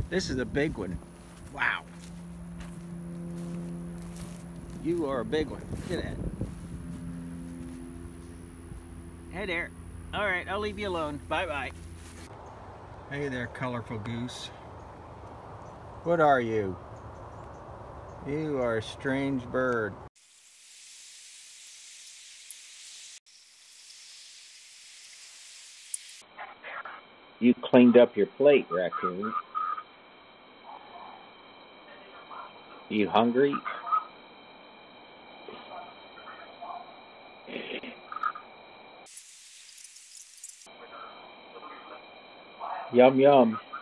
This is a big one. Wow. You are a big one. Look at that. Hey there. All right, I'll leave you alone. Bye-bye. Hey there, colorful goose. What are you? You are a strange bird. You cleaned up your plate, raccoon. You hungry? Yum yum.